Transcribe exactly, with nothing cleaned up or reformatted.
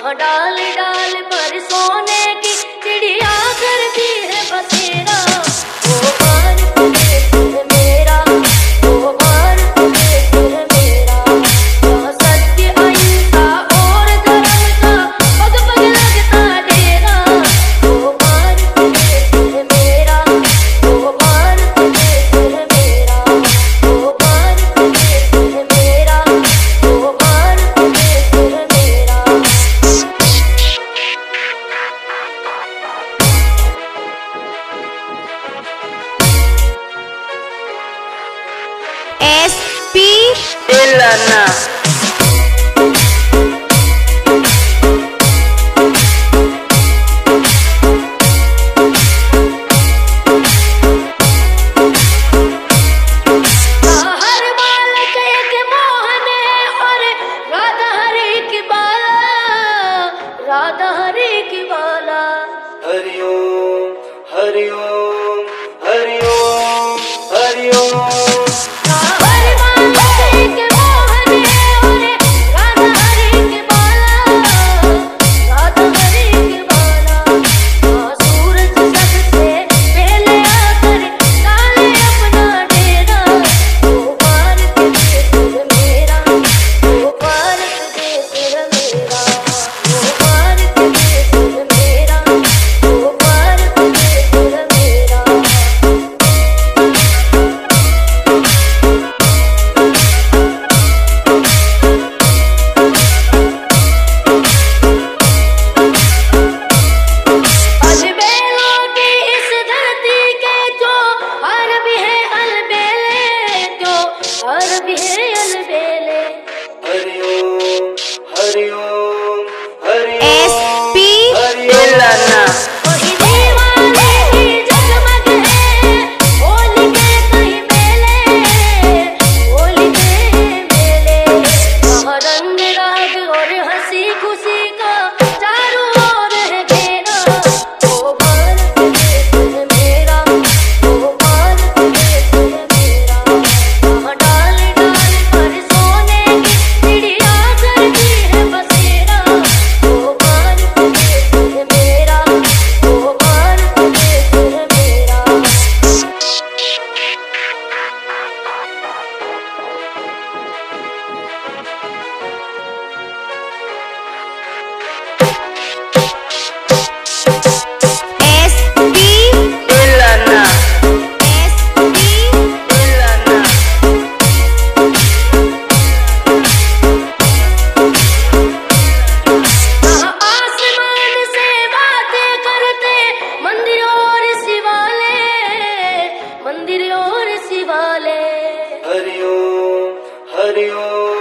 वहाँ डाल डाल पर सोने की चिड़िया करती है बसेरा। वो भारत देश है मेरा, वो भारत देश है मेरा, जहाँ सत्य अहिंसा और धर्म का पग पग लगता डेरा। वो भारत देश है मेरा, वो भारत देश है मेरा, वो भारत देश है मेरा, वो भारत देश है मेरा। S P Elana. हर बालक एक मोहन है और राधा हरि की बाला, राधा हरि की बाला। हरि ओम हरि ओम हरि ओम हरि ओम। हर बालक एक मोहन है और राधा हरि की बाला, राधा हरि की बाला। हाँ, सूरज सबसे पहले आकर डाले अपना डेरा। वो भारत देश है मेरा, वो भारत देश है मेरा, वो भारत देश है मेरा, वो भारत देश है मेरा। अलबेलों की इस धरती के जो हर भी है अलबेले, जो हर भी है अलबेले। हरि ओम हरि ओम हरि एस ओम। पी Elana. वही दीवाने की जगमग है, होली के कहीं मेले, होली के मेले। वहाँ रंग राग और हंसी खुशी का चारों ओर है घेरा। वो भारत देश है मेरा, वो भारत देश है मेरा, वहाँ डाल डाल पर सोने की चिड़िया करती है बसेरा। वो भारत देश है मेरा, वो भारत देश है मेरा। S P Elana. S P Elana. कहाँ आसमान से बातें करते मंदिर और शिवाले, मंदिर और शिवाले। हरि ओम हरि ओम